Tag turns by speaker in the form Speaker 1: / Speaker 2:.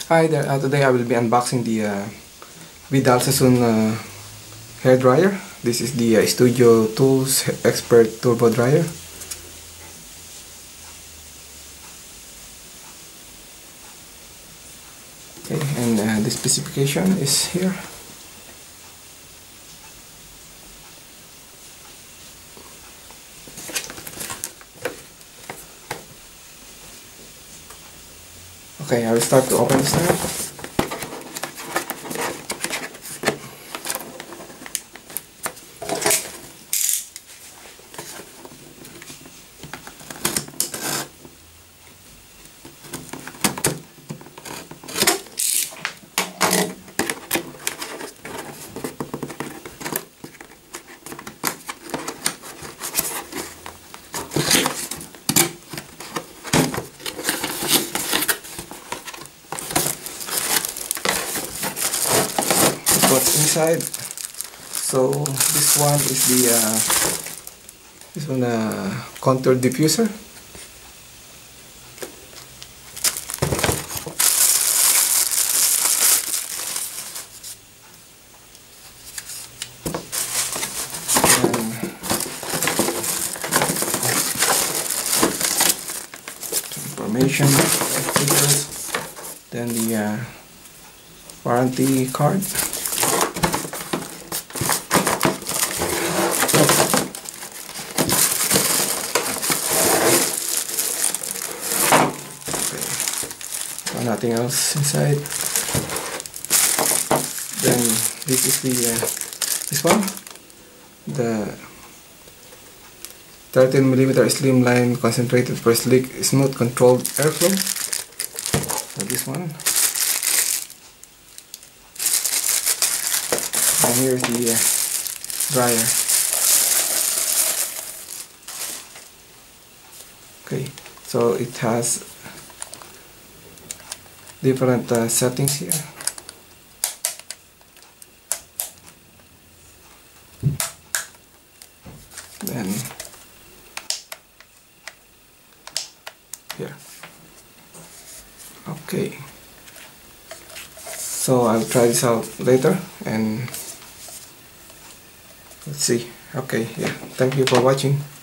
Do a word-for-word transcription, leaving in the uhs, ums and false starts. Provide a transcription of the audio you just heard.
Speaker 1: Hi there, uh, today I will be unboxing the uh, Sassoon uh, hair dryer. This is the uh, StudioTools Expert Turbo Dryer. Okay, and uh, the specification is here. Okay, I will start to open this now. What's inside? So this one is the uh, this one uh, contour diffuser. Information, then the uh, warranty card. Nothing else inside. Then this is the uh, this one, the thirteen millimeter slimline concentrated for slick smooth controlled airflow. So this one, and here's the uh, dryer. Okay, so it has different uh, settings here. Then here. Okay. So I'll try this out later and let's see. Okay, yeah. Thank you for watching.